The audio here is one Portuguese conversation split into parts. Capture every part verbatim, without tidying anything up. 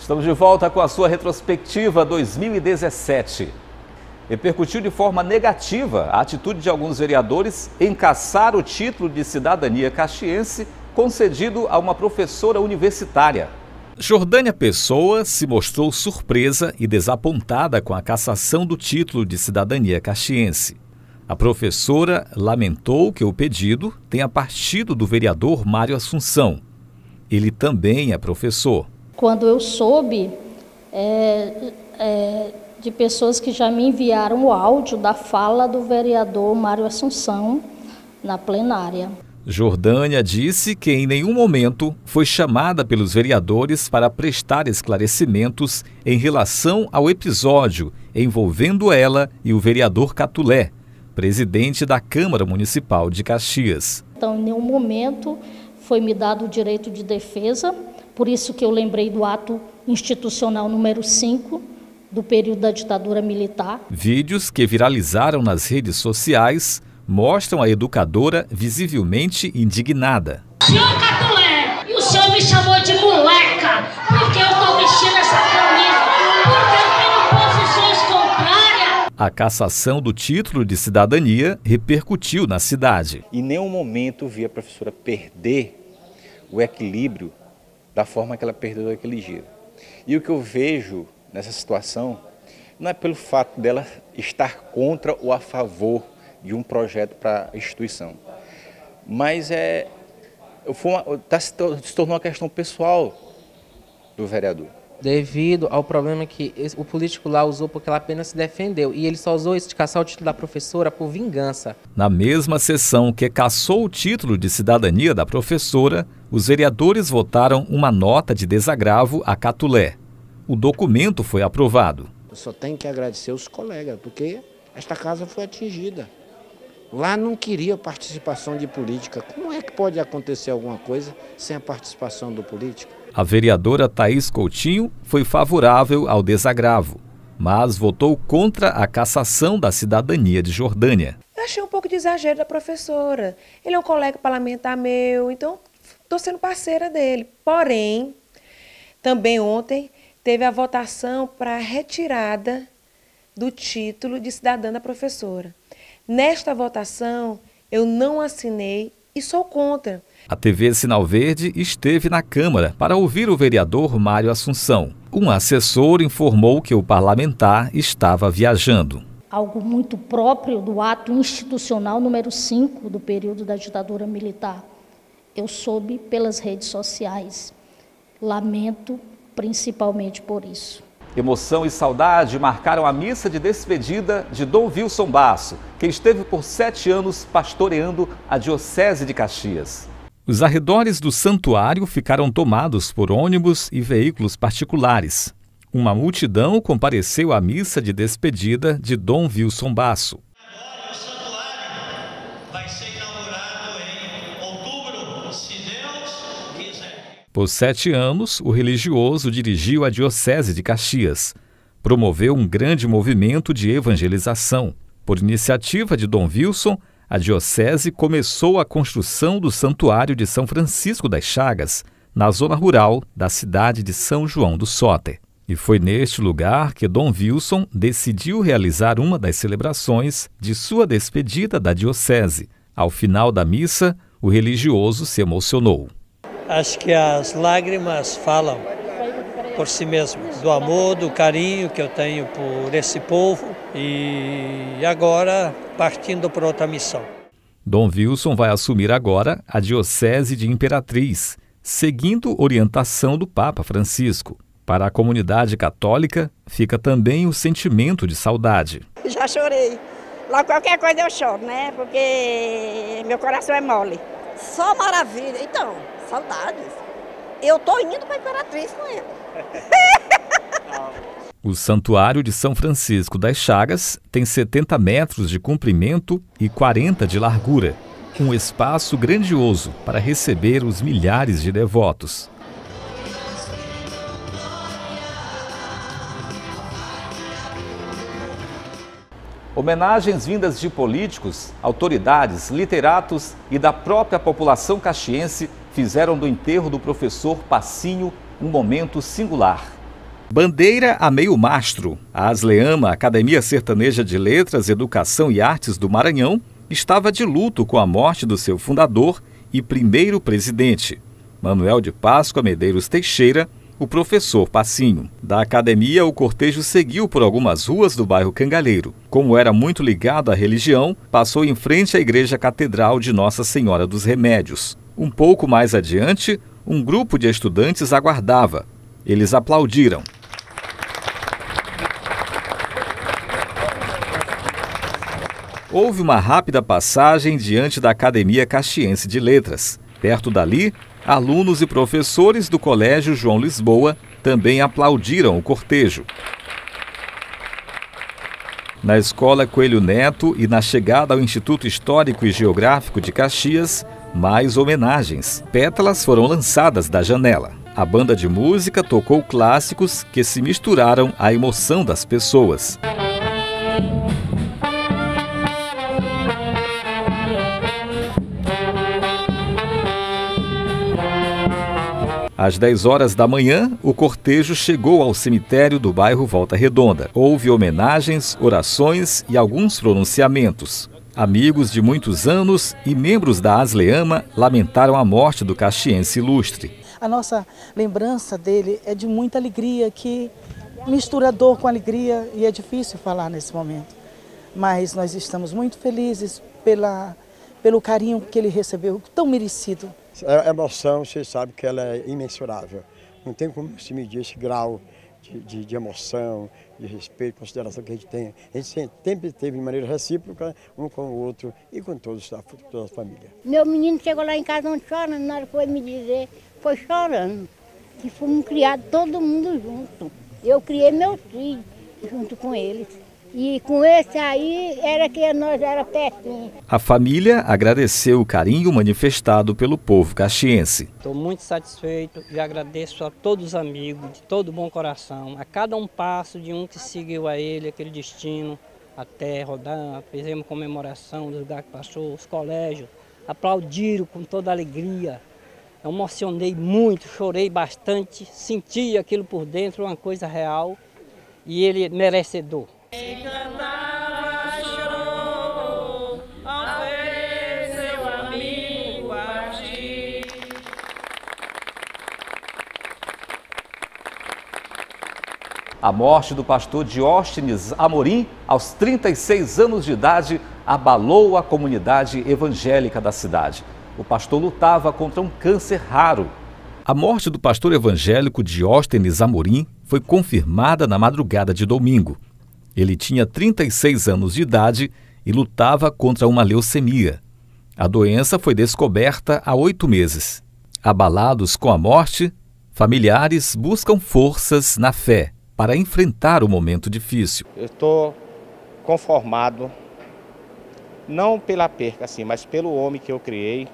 Estamos de volta com a sua retrospectiva dois mil e dezessete. Repercutiu de forma negativa a atitude de alguns vereadores em cassar o título de cidadania caxiense concedido a uma professora universitária. Jordânia Pessoa se mostrou surpresa e desapontada com a cassação do título de cidadania caxiense. A professora lamentou que o pedido tenha partido do vereador Mário Assunção. Ele também é professor. Quando eu soube é, é, de pessoas que já me enviaram o áudio da fala do vereador Mário Assunção na plenária. Jordânia disse que em nenhum momento foi chamada pelos vereadores para prestar esclarecimentos em relação ao episódio envolvendo ela e o vereador Catulé, presidente da Câmara Municipal de Caxias. Então, em nenhum momento foi me dado o direito de defesa, por isso que eu lembrei do ato institucional número cinco, do período da ditadura militar. Vídeos que viralizaram nas redes sociais mostram a educadora visivelmente indignada. Senhor Catulé, e o senhor me chamou de moleca, porque eu estou vestindo essa camisa, porque eu tenho posições contrárias. A cassação do título de cidadania repercutiu na cidade. Em nenhum momento vi a professora perder o equilíbrio da forma que ela perdeu aquele dia. E o que eu vejo nessa situação não é pelo fato dela estar contra ou a favor de um projeto para a instituição, mas é, foi uma, tá, se tornou uma questão pessoal do vereador. Devido ao problema que o político lá usou porque ela apenas se defendeu, e ele só usou isso de caçar o título da professora por vingança. Na mesma sessão que cassou o título de cidadania da professora, os vereadores votaram uma nota de desagravo a Catulé. O documento foi aprovado. Eu só tenho que agradecer os colegas, porque esta casa foi atingida. Lá não queria participação de política. Como é que pode acontecer alguma coisa sem a participação do político? A vereadora Thaís Coutinho foi favorável ao desagravo, mas votou contra a cassação da cidadania de Jordânia. Eu achei um pouco de exagero da professora. Ele é um colega parlamentar meu, então estou sendo parceira dele. Porém, também ontem teve a votação para a retirada do título de cidadã da professora. Nesta votação, eu não assinei e sou contra. A T V Sinal Verde esteve na Câmara para ouvir o vereador Mário Assunção. Um assessor informou que o parlamentar estava viajando. Algo muito próprio do ato institucional número cinco do período da ditadura militar. Eu soube pelas redes sociais. Lamento principalmente por isso. Emoção e saudade marcaram a missa de despedida de Dom Wilson Basso, que esteve por sete anos pastoreando a Diocese de Caxias. Os arredores do santuário ficaram tomados por ônibus e veículos particulares. Uma multidão compareceu à missa de despedida de Dom Wilson Basso. Agora o santuário vai ser inaugurado em outubro, se Deus quiser. Por sete anos, o religioso dirigiu a Diocese de Caxias. Promoveu um grande movimento de evangelização. Por iniciativa de Dom Wilson, a Diocese começou a construção do Santuário de São Francisco das Chagas, na zona rural da cidade de São João do Soter. E foi neste lugar que Dom Wilson decidiu realizar uma das celebrações de sua despedida da Diocese. Ao final da missa, o religioso se emocionou. Acho que as lágrimas falam por si mesmas, do amor, do carinho que eu tenho por esse povo e agora partindo para outra missão. Dom Wilson vai assumir agora a Diocese de Imperatriz, seguindo orientação do Papa Francisco. Para a comunidade católica, fica também o sentimento de saudade. Já chorei. Lá qualquer coisa eu choro, né? Porque meu coração é mole. Só maravilha. Então, saudades. Eu tô indo para Imperatriz com ele. O Santuário de São Francisco das Chagas tem setenta metros de comprimento e quarenta de largura, um espaço grandioso para receber os milhares de devotos. Homenagens vindas de políticos, autoridades, literatos e da própria população caxiense fizeram do enterro do professor Passinho um momento singular. Bandeira a meio mastro. A ASLEAMA, Academia Sertaneja de Letras, Educação e Artes do Maranhão, estava de luto com a morte do seu fundador e primeiro presidente, Manuel de Páscoa Medeiros Teixeira, o professor Passinho. Da academia, o cortejo seguiu por algumas ruas do bairro Cangalheiro. Como era muito ligado à religião, passou em frente à Igreja Catedral de Nossa Senhora dos Remédios. Um pouco mais adiante, um grupo de estudantes aguardava. Eles aplaudiram. Houve uma rápida passagem diante da Academia Caxiense de Letras. Perto dali, alunos e professores do Colégio João Lisboa também aplaudiram o cortejo. Na Escola Coelho Neto e na chegada ao Instituto Histórico e Geográfico de Caxias, mais homenagens. Pétalas foram lançadas da janela. A banda de música tocou clássicos que se misturaram à emoção das pessoas. Às dez horas da manhã, o cortejo chegou ao cemitério do bairro Volta Redonda. Houve homenagens, orações e alguns pronunciamentos. Amigos de muitos anos e membros da ASLEAMA lamentaram a morte do caxiense ilustre. A nossa lembrança dele é de muita alegria, que mistura dor com alegria, e é difícil falar nesse momento. Mas nós estamos muito felizes pela, pelo carinho que ele recebeu, tão merecido. A emoção, você sabe que ela é imensurável. Não tem como se medir esse grau de, de, de emoção, de respeito, consideração que a gente tem. A gente sempre teve de maneira recíproca, um com o outro e com todos, toda a família. Meu menino chegou lá em casa não chorando, na hora que foi me dizer, foi chorando. Que fomos criados todo mundo junto. Eu criei meus filhos junto com eles. E com esse aí, era que nós era pertinho. A família agradeceu o carinho manifestado pelo povo caxiense. Estou muito satisfeito e agradeço a todos os amigos, de todo bom coração, a cada um passo de um que seguiu a ele, aquele destino, até rodar, fizemos comemoração do lugar que passou, os colégios, aplaudiram com toda alegria. Eu emocionei muito, chorei bastante, senti aquilo por dentro, uma coisa real, e ele é merecedor. Quem cantava chorou ao ver seu amigo partir. A morte do pastor Dióstenes Amorim, aos trinta e seis anos de idade, abalou a comunidade evangélica da cidade. O pastor lutava contra um câncer raro. A morte do pastor evangélico Dióstenes Amorim foi confirmada na madrugada de domingo. Ele tinha trinta e seis anos de idade e lutava contra uma leucemia. A doença foi descoberta há oito meses. Abalados com a morte, familiares buscam forças na fé para enfrentar o momento difícil. Eu estou conformado, não pela perca, assim, mas pelo homem que eu criei,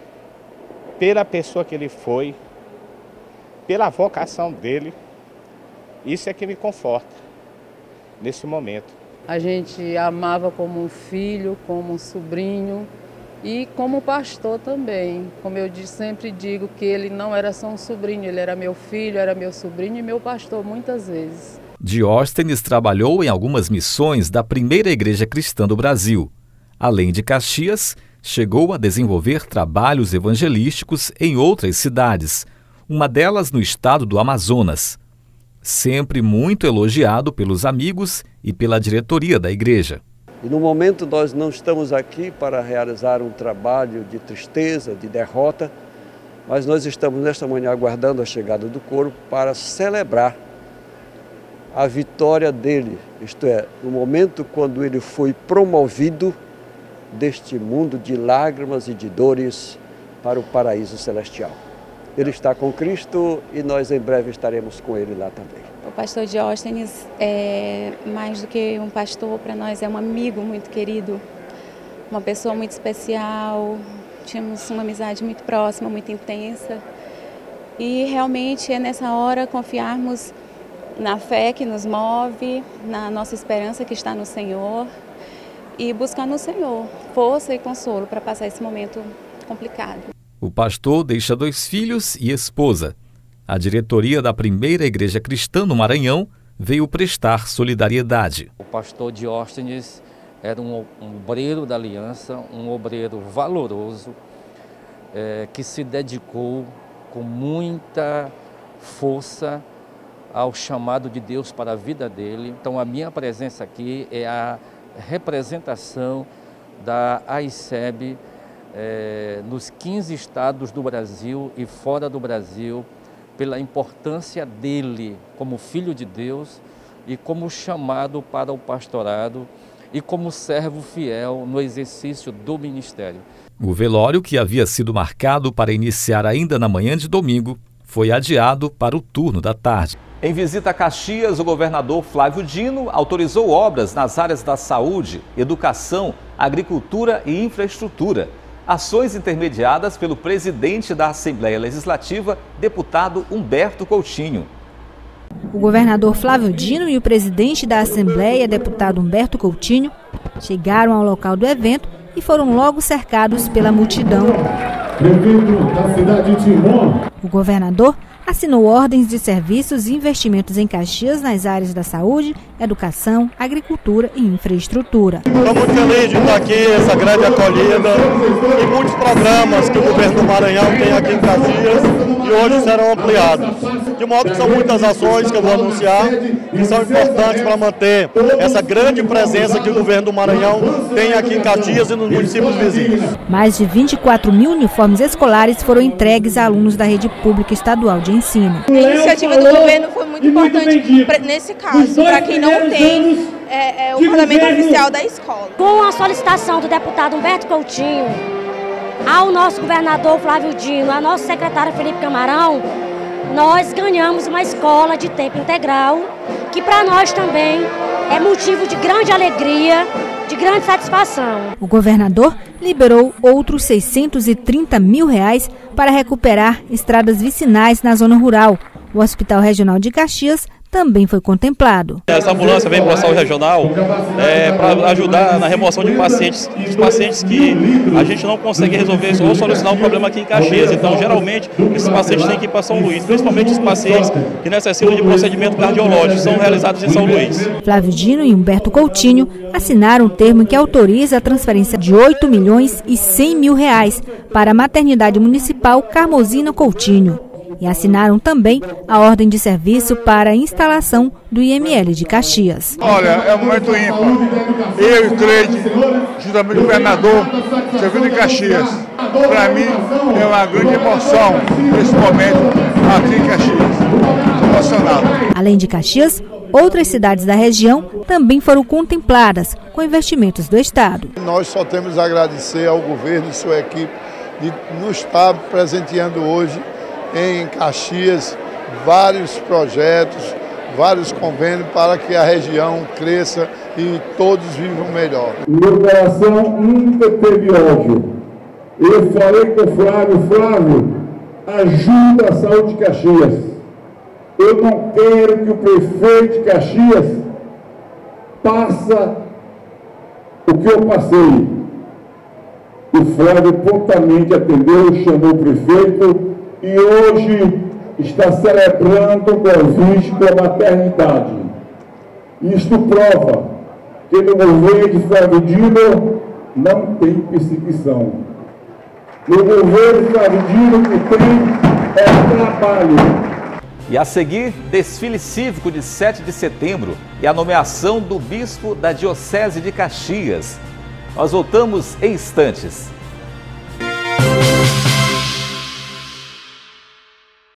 pela pessoa que ele foi, pela vocação dele. Isso é que me conforta nesse momento. A gente amava como um filho, como um sobrinho e como pastor também. Como eu sempre digo que ele não era só um sobrinho, ele era meu filho, era meu sobrinho e meu pastor muitas vezes. Dióstenes trabalhou em algumas missões da primeira igreja cristã do Brasil. Além de Caxias, chegou a desenvolver trabalhos evangelísticos em outras cidades, uma delas no estado do Amazonas. Sempre muito elogiado pelos amigos e pela diretoria da igreja. E no momento nós não estamos aqui para realizar um trabalho de tristeza, de derrota, mas nós estamos nesta manhã aguardando a chegada do corpo para celebrar a vitória dele, isto é, no momento quando ele foi promovido deste mundo de lágrimas e de dores para o paraíso celestial. Ele está com Cristo e nós em breve estaremos com ele lá também. O pastor Dióstenes é mais do que um pastor, para nós é um amigo muito querido, uma pessoa muito especial, tínhamos uma amizade muito próxima, muito intensa. E realmente é nessa hora confiarmos na fé que nos move, na nossa esperança que está no Senhor e buscar no Senhor força e consolo para passar esse momento complicado. O pastor deixa dois filhos e esposa. a diretoria da primeira igreja cristã no Maranhão veio prestar solidariedade. O pastor Dióstenes era um obreiro da aliança, um obreiro valoroso, é, que se dedicou com muita força ao chamado de Deus para a vida dele. Então a minha presença aqui é a representação da A I C E B é, nos quinze estados do Brasil e fora do Brasil, pela importância dele como filho de Deus e como chamado para o pastorado e como servo fiel no exercício do ministério. O velório, que havia sido marcado para iniciar ainda na manhã de domingo, foi adiado para o turno da tarde. Em visita a Caxias, o governador Flávio Dino autorizou obras nas áreas da saúde, educação, agricultura e infraestrutura. Ações intermediadas pelo presidente da Assembleia Legislativa, deputado Humberto Coutinho. O governador Flávio Dino e o presidente da Assembleia, deputado Humberto Coutinho, chegaram ao local do evento e foram logo cercados pela multidão. Prefeito da cidade de Timon. O governador assinou ordens de serviços e investimentos em Caxias nas áreas da saúde, educação, agricultura e infraestrutura. Estou muito feliz de estar aqui, essa grande acolhida e muitos programas que o governo do Maranhão tem aqui em Caxias e hoje serão ampliados. De modo que são muitas ações que eu vou anunciar que são importantes para manter essa grande presença que o governo do Maranhão tem aqui em Caxias e nos municípios vizinhos. Mais de vinte e quatro mil uniformes escolares foram entregues a alunos da rede pública estadual de ensino. A iniciativa do governo foi muito importante nesse caso, para quem não tem é, é, o parlamento oficial da escola. Com a solicitação do deputado Humberto Coutinho, ao nosso governador Flávio Dino, à nossa secretária Felipe Camarão, nós ganhamos uma escola de tempo integral, que para nós também é motivo de grande alegria, de grande satisfação. O governador liberou outros seiscentos e trinta mil reais para recuperar estradas vicinais na zona rural. O Hospital Regional de Caxias também foi contemplado. Essa ambulância vem para o hospital regional é, para ajudar na remoção de pacientes, de pacientes que a gente não consegue resolver ou solucionar um problema aqui em Caxias. Então, geralmente, esses pacientes têm que ir para São Luís, principalmente os pacientes que necessitam de procedimento cardiológico, são realizados em São Luís. Flávio Dino e Humberto Coutinho assinaram um termo que autoriza a transferência de oito milhões e cem mil reais para a maternidade municipal Carmozina Coutinho. E assinaram também a ordem de serviço para a instalação do I M L de Caxias. Olha, é um momento ímpar. Eu e Cleide, juntamente com o governador, servindo em Caxias. Para mim é uma grande emoção nesse momento aqui em Caxias. Estou emocionado. Além de Caxias, outras cidades da região também foram contempladas com investimentos do Estado. Nós só temos a agradecer ao governo e sua equipe de nos estar presenteando hoje em Caxias vários projetos, vários convênios para que a região cresça e todos vivam melhor. Meu coração nunca teve ódio. Eu falei com o Flávio, Flávio, ajuda a saúde de Caxias. Eu não quero que o prefeito de Caxias passe o que eu passei. O Flávio prontamente atendeu, chamou o prefeito e hoje está celebrando o convite com a maternidade. Isto prova que no governo de Flávio Dino não tem perseguição. No governo de Flávio Dino que tem é trabalho. E a seguir, desfile cívico de sete de setembro e a nomeação do bispo da Diocese de Caxias. Nós voltamos em instantes.